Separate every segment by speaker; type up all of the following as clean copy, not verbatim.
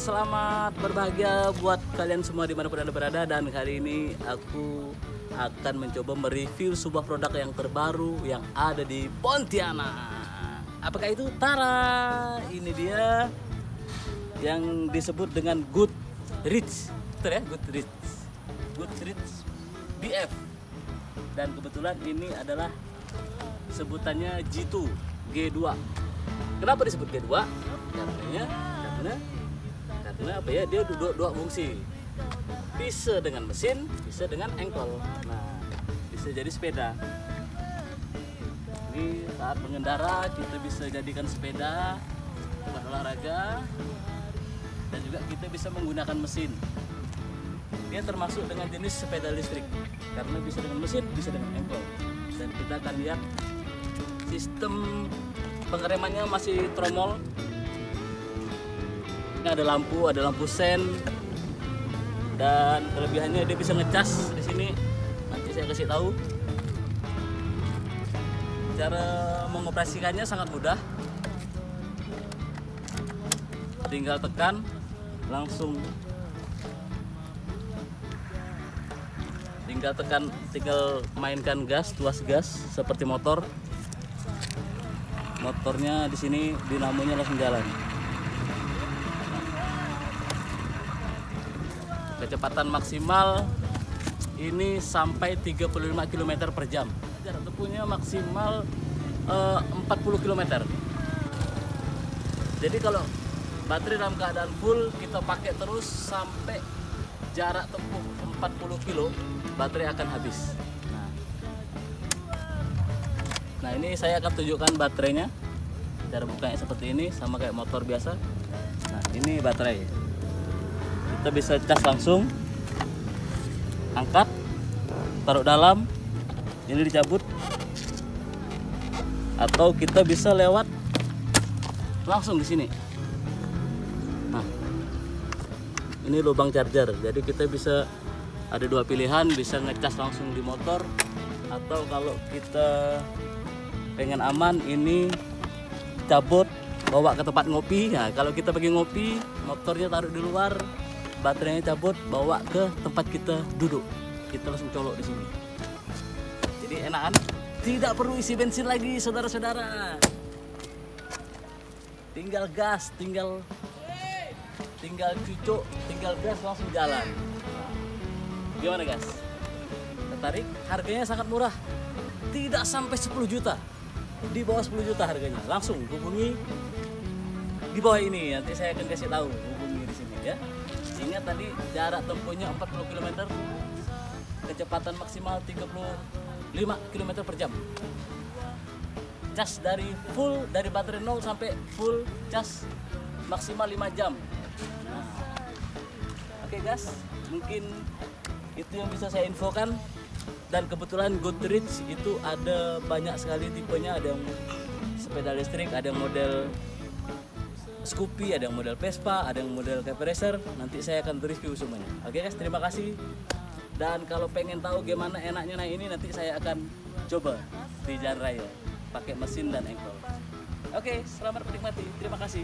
Speaker 1: selamat berbahagia buat kalian semua dimanapun Anda berada. Dan kali ini aku akan mencoba mereview sebuah produk yang terbaru yang ada di Pontianak. Apakah itu? Tara, ini dia yang disebut dengan Goodreads. Betul ya? Goodreads BF. Dan kebetulan ini adalah sebutannya G2, G2. Kenapa disebut G2? Karena apa ya, dia dua fungsi, bisa dengan mesin, bisa dengan engkol. Nah, bisa jadi sepeda. Ini saat mengendara kita bisa jadikan sepeda buat olahraga, dan juga kita bisa menggunakan mesin. Dia termasuk dengan jenis sepeda listrik karena bisa dengan mesin, bisa dengan engkol. Dan kita akan lihat sistem pengeremannya masih tromol. Ini ada lampu sen, dan kelebihannya dia bisa ngecas di sini. Nanti saya kasih tahu. Cara mengoperasikannya sangat mudah. Tinggal tekan, langsung. Tinggal mainkan gas, tuas gas seperti motor. Motornya di sini dinamonya langsung jalan. Kecepatan maksimal ini sampai 35 km per jam. Jarak tempuhnya maksimal 40 km. Jadi kalau baterai dalam keadaan full kita pakai terus sampai jarak tempuh 40 km, baterai akan habis. Nah, ini saya akan tunjukkan baterainya. Cara bukanya seperti ini, sama kayak motor biasa. Nah, ini baterai. Kita bisa cas langsung, angkat, taruh dalam, ini dicabut, atau kita bisa lewat langsung di sini. Nah, ini lubang charger, jadi kita bisa ada dua pilihan, bisa ngecas langsung di motor, atau kalau kita pengen aman, ini cabut bawa ke tempat ngopi. Nah, kalau kita pergi ngopi, motornya taruh di luar, baterainya cabut, bawa ke tempat kita duduk. Kita langsung colok di sini. Jadi enakan, tidak perlu isi bensin lagi, saudara-saudara. Tinggal gas, tinggal cucuk, tinggal gas langsung jalan. Gimana guys? Tertarik? Harganya sangat murah. Tidak sampai 10 juta. Di bawah 10 juta harganya. Langsung hubungi di bawah ini, nanti saya akan kasih tahu. Hubungi di sini ya. Ingat tadi jarak tempuhnya 40 km, kecepatan maksimal 35 km per jam. Cas dari baterai 0 sampai full cas maksimal 5 jam. Nah, oke guys, mungkin itu yang bisa saya infokan. Dan kebetulan Goodreads itu ada banyak sekali tipenya, ada yang sepeda listrik, ada yang model Scoopy, ada yang model Vespa, ada yang model Cafe Racer. Nanti saya akan review semuanya. Oke guys, terima kasih. Dan kalau pengen tahu gimana enaknya naik ini, nanti saya akan coba di jalan raya pakai mesin dan engkol. Oke, selamat menikmati. Terima kasih.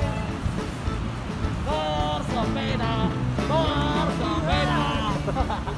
Speaker 1: Bersepeda, bersepeda.